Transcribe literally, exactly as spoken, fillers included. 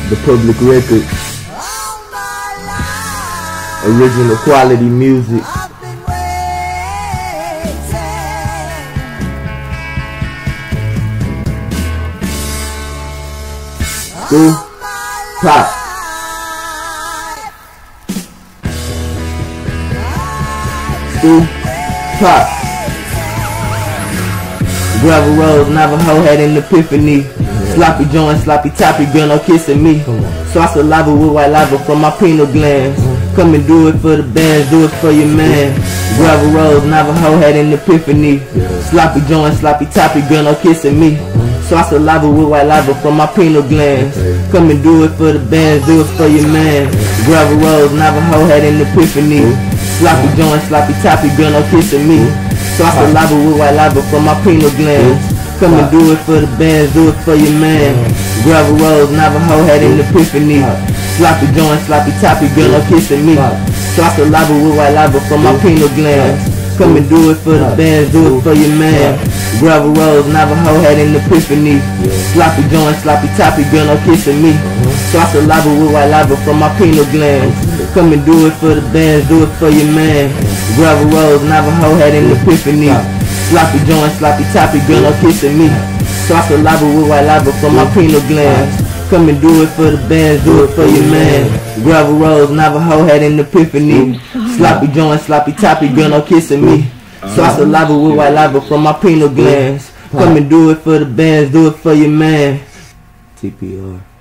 The Public Records. Original quality music. ScrewPac. ScrewPac. Gravel roads, Navajo had an epiphany. Sloppy joint, sloppy toppy, girl, no kissing me. So I saliva with white lava from my pineal glands. Come and do it for the bands, do it for your man. Gravel roads, Navajo had an epiphany. Sloppy joint, sloppy toppy, girl, no kissing me. So I saliva with white lava from my pineal glands. Come and do it for the bands, do it for your man. Gravel roads, Navajo had an epiphany. Sloppy joint, sloppy toppy, girl, no kissing me. So I saliva with white lava from my pineal glands. Come and do it for the bands, do it for your man. Gravel roads, Navajo had an epiphany. Sloppy joint, sloppy toppy, girl, no kissing me. So I saliva with white lava from my pineal glands. Come and do it for the bands, do it for your man. Gravel roads, Navajo had an epiphany. Sloppy joint, sloppy toppy, girl, no kissing me. So I saliva with white lava from my pineal glands. Come and do it for the bands, do it for your man. Gravel roads, Navajo had an epiphany. Sloppy joint, sloppy toppy, girl, no kissing me. So I saliva with white lava from my pineal glands. Come and do it for the bands, do it for your man. Gravel roads, Navajo had an epiphany. Sloppy joint, sloppy toppy, girl, no kissing me. So I saliva with white lava from my pineal glands. Come and do it for the bands, do it for your man. T P R.